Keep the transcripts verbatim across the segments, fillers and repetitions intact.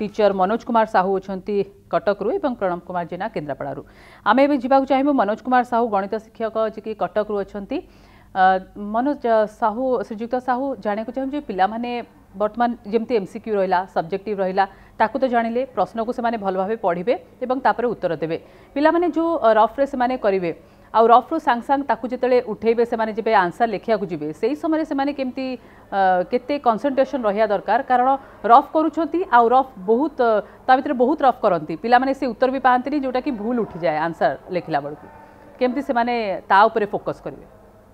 Teacher Manoj Kumar Sahu अच्छा कटक रु प्रणव कुमार जेना केन्द्रापड़ा आम ए जावाक चाहिए मनोज कुमार साहू गणित शिक्षक जी कटक रु अच्छा मनोज साहू श्रीजुक्त साहू जाने को चाहिए पिला माने वर्तमान जमती एमसीक्यू रहा सब्जेक्टिव रहा ताकू तो जानिले प्रश्न को से भल भाव पढ़े और उत्तर देवे पिला माने जो रफ्रे से करेंगे आउ रफ्रु सांग सांग ताकू जिते उठेबे से माने जिबे आंसर लिखिया को जिबे सेही समय से माने केमती केते कंसंट्रेशन रहिया दरकार कारण रफ करूछंती आउ रफ बहुत ता भीतर बहुत रफ करंती पिला माने से उत्तर भी पांतनी जोटा कि भूल उठी जाए आंसर लिखला बळकू केमती से माने ता ऊपर फोकस करिवे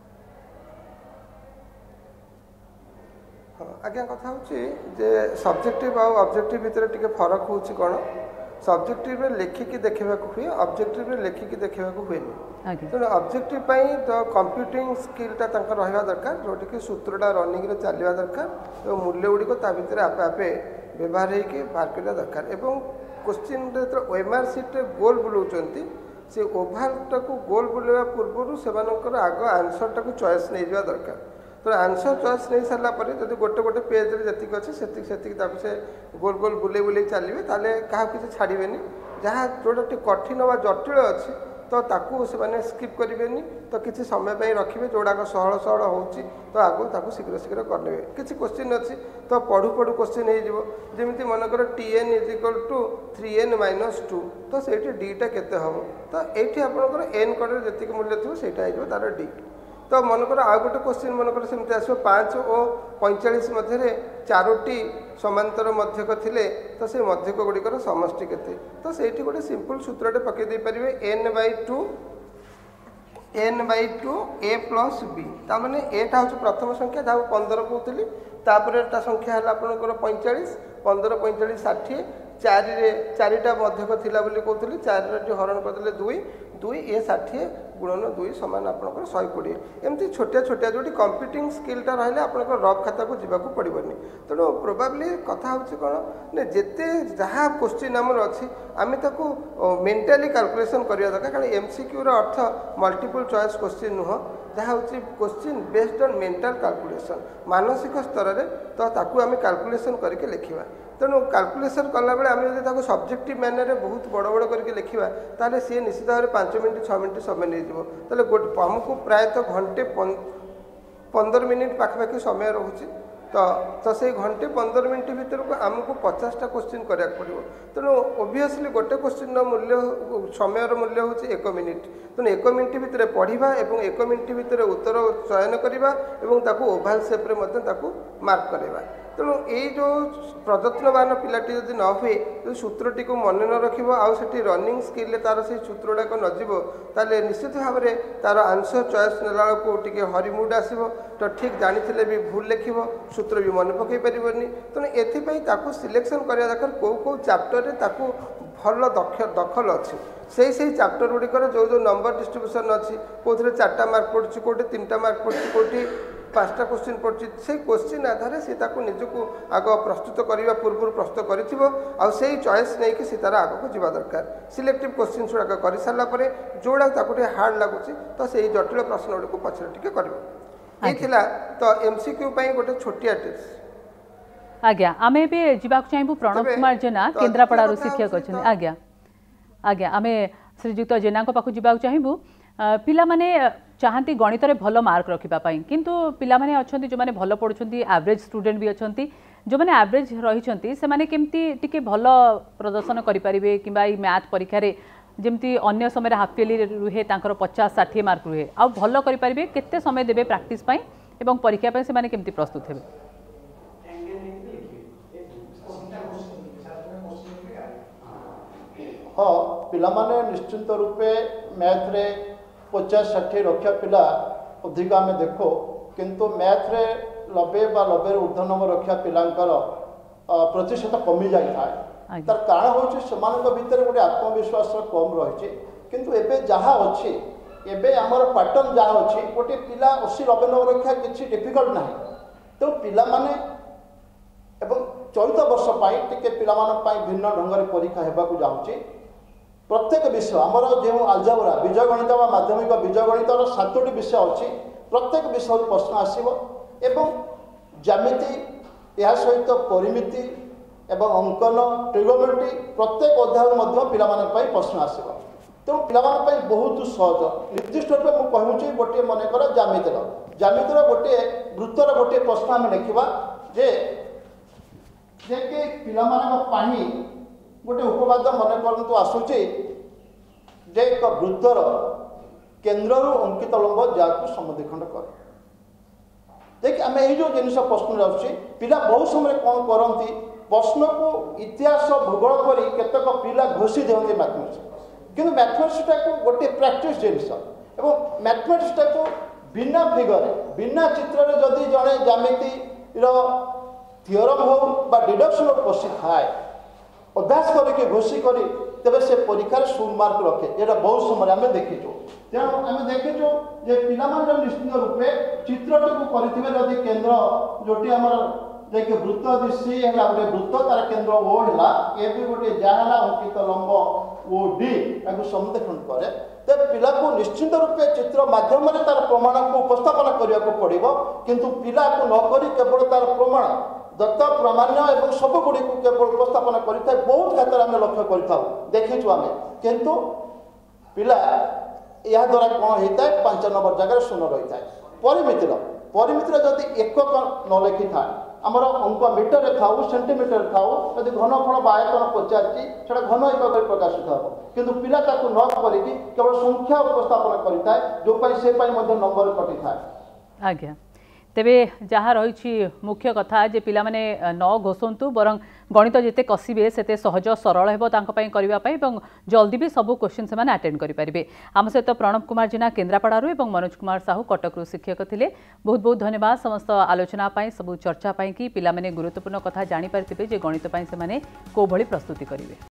आज्ञा कथा होची जे सब्जेक्टिव आउ ऑब्जेक्टिव भीतर टिके फरक होची कोन सब्जेक्टिव रे लेखिकी देखा हुए ऑब्जेक्टिव रे लेखिकी देखा हुए तेणु ऑब्जेक्टिव तो कंप्यूटिंग स्किलटा रहा दरकार जोटि सूत्रटा रनिंग चलवा दरकार और मूल्य गुड़िक भितर आपे आपे व्यवहार होकर बाहर करवा दरकार एवं क्वेश्चन जो ओएमआर सीट गोल बुलाऊँ से ओभालटा को गोल बुलावा पूर्व से आग आंसरटा को चॉइस नहीं जावा दरकार तो आंसर चॉइस नहीं सारा जब गोटे गोटे पेज जी अच्छे से गोल गोल बुले बुले चलिए ताले क्या किसी छाड़े जहाँ जोटा कठिन व जटिल अच्छी तो ताकू से माने स्किप करेंगे तो किसी समय पे रखिए जोड़ाक सहल सहल हो तो आगो ताकू शीघ्र शीघ्र करने किसी क्वेश्चन अच्छी तो पढ़ू पढ़ू क्वेश्चन होमती मनकर T N is equal to three N minus two तो से डीटा केते हम तो ये आपंकर एन कड़े जी मूल्य थो से तार डी तो मनकर आउ गोटे क्वेश्चन मनकर सेमती आसो पाँच और पैंचाश मध्य चारोटी समांतर मध्यक थिले तो से मध्यक गुड़िकर समष्टि केते तो से गोटे सिंपल सूत्रटे पकई पारे N by two N by two A plus B ताने एटा हूँ प्रथम संख्या जहाँ पंदर कहती तापर संख्या है आपंकर पैंचाश पंदर पैंचाश षाठी चारि चारिटा मध्यक थिला बोली कहते चारि हरण करदे दुई दुई ए षाठी गुणन दुई सामान आपंकर शहे कोड़े एमती छोटिया छोटिया जो कंप्यूटिंग स्किलटा रहा आप रफ खाता को जीवा पड़ोनी तेणु प्रोबाब्ली कथा हूँ कौन जिते जहाँ क्वेश्चन आमर अच्छी आम ताको मेंटाली कैलकुलेशन करवा दरकार कारण एमसीक्यूर अर्थ मल्टीपल चॉइस क्वेश्चन नुह जहाँ हूँ question based on mental calculation मानसिक स्तर में तो ताकू आम कैलकुलेशन करके लिखा तेणु कैलकुलेशन कला बेले आम जो सब्जेक्टिव मैनर बहुत बड़ बड़ करके लिखा ताले सी निश्चित भाव में पांच मिनट छः मिनट समय नहीं ताले गोटे आमको प्रायतः घंटे पंदर मिनिट पाखापाखि समय रोचे तो तो से घंटे पंदर मिनट भीतर को आमको पचासटा क्वेश्चन करा पड़ो तेणु ओबियसली गोटे क्वेश्चन मूल्य समय मूल्य हूँ एक मिनिट तेणु एक मिनिट भितर पढ़ा और एक मिनिट भितर उत्तर चयन करवा और ओभाल सेप्रे मार्क करवा तेणु यही जो प्रयत्नवान पिलाटी जदि न हुए जो सूत्रटी को मन न रखिब आउ सेठी रनिंग स्किल तार से सूत्रटाक नजिब ताले निश्चित भाव में तार आंसर चॉइस नेला को टिके हरिमुड आसब तो ठीक जानी भी भूल लिखिब सूत्र भी मन पकई पारनि तेणु एथिपाई ताकू सिलेक्शन करिया दरकार को को चैप्टर रे ताकू भल दक्ष दखल अच्छी से से चैप्टर गुड़िकर जो जो नंबर डिस्ट्रीब्यूशन अच्छी कौन चार्टा मार्क पड़ी कौटे तीन टा मार्क पड़ी कौटी पांचटा क्वेश्चन पड़ी से क्वेश्चन आधार से निजको आग प्रस्तुत करने पूर्व प्रस्तुत कर चॉइस नहीं कि तार आग को जावा दरकार सिलेक्टिव क्वेश्चन गुड़ाक कर सारापर जोड़ा हार्ड लगुच तो से जटिल प्रश्न गुड़ी को पचर टिके कर तो एमसीक्यू गोटे छोटिया टिप्स आज्ञा आम एवं चाहबू प्रणव कुमार जेना केन्द्रापड़ा शिक्षक अच्छा आज्ञा आज्ञा आम श्रीजुक्त जेना पाखु जावाक चाहबू पिला माने चाहती गणित रे भल मार्क रखापी किंतु पिला माने अच्छा जो मैंने भल पढ़ुंट एवरेज स्टूडेंट भी अच्छा जो मैंने एवरेज रही से माने केमती टिके भल प्रदर्शन करें कि मैथ परीक्षा रे जमती अन्य समय हाफ इयरली रुहे तांकर पचास षाठी मार्क रुहे आ भल करें केते समय देवे प्रैक्टिस पाई एवं परीक्षा से माने केमती प्रस्तुत हेबे हाँ पिला माने निश्चिंत रूपे मैथ रे पचास षाठी रक्षा पिला अधिक आम देखो किंतु मैथ रे नब्बे बा नब्बे ऊर्ध्व नंबर रक्षा पिलांकर प्रतिशत कमी जाए तार कारण हूँ से भितर गोटे आत्मविश्वास कम रही किंतु एबे जहाँ अच्छी एबे आमर पैटर्न जहाँ अच्छी गोटे पिला अशी नब्बे नंबर रक्षा किसी डिफिकल्ट ना तो पिला माने एवं चलित वर्ष टिके पिला भिन्न ढंग से परीक्षा होगा जाऊँगी प्रत्येक विषय आमर जो आलजाबरा बीज गणित व माध्यमिक बीज गणित सातोटी विषय अच्छी प्रत्येक विषय प्रश्न आसव एवं ज्यामिति या सहित परिमिति एवं अंकन ट्रिगोमेट्री प्रत्येक अध्याय पिला प्रश्न आसो तेणु पिला बहुत सहज निर्दिष्ट रूप में कहूँ गोटे मनकर जामितर जामितर गोटे वृत्तर गोटे प्रश्न आम लिखा जे जे कि पिला गोटे उपवाद मन करतु आसूची जे एक वृत्तर केन्द्र अंकित लंब जहाँ समद्विखंड करे देखिए आम यो जिन प्रश्न आसूँ पिला बहुत समय कौन करती प्रश्न को इतिहास भूगोल कर केतक पिला घोषी दिखते मैथमेटिक्स किंतु मैथमेटिक्सटा को गोटे प्रैक्टिस जिनस एवं मैथमेटिक्सटा को बिना फिगर बिना चित्र जदि जड़े जामिति थियोरम हो बा डिडक्शन क्वेश्चन थाए अभ्यास करके घोषी कर तेरे से परीक्षार शून्य मार्क रखे यहाँ बहुत समय आम देखीचु तेणु आम देखीचु जे पिला निश्चित रूपे चित्रटी को करेंगे केन्द्र जोटी आम जे वृत्त दिशी है गोटे वृत्त तार केन्द्र ओ है ए भी गोटे जहाँ अंकित लंब ओ डी समद्विखंड करे तो पिला को निश्चित रूपे चित्र माध्यम तार प्रमाण को उपस्थापन करने को पड़ो किंतु पिला को नक केवल तार प्रमाण दत्त प्रामाण्य और सब गुड़ी को केवल उपस्थापन कर बहुत क्षेत्र में लक्ष्य कर देखीचु आम किंतु पिला या द्वारा कौन होता है पांच नंबर जगह शून्य रही है परिमितिर परिमितिर जदि एक न लिखि था आमर अंक मीटर थाऊ सेंटीमीटर थाऊ यदि घनफल आयतन पचारि से घन एक प्रकाशित हम किंतु पिला न करी केवल संख्या उपस्थापन करें जो से नंबर कटि था आज्ञा तेबे जहाँ रही मुख्य कथा जे पिला माने न घोषंतु बरं गणित जिते कसिबे सेते सहज सरल हेबो तांको पई करिबा पई एवं जल्दी भी सब क्वेश्चन से माने अटेंड करि परिबे। आम सहित प्रणव कुमार जेना केन्द्रापड़ारू एवं मनोज कुमार साहू कटकरू शिक्षक थिले। बहुत बहुत धन्यवाद समस्त आलोचना पई सब चर्चा पई कि पिला माने गुरुत्वपूर्ण कथा जानि परिथिबे जे गणित पई से माने को भली प्रस्तुति करिवे।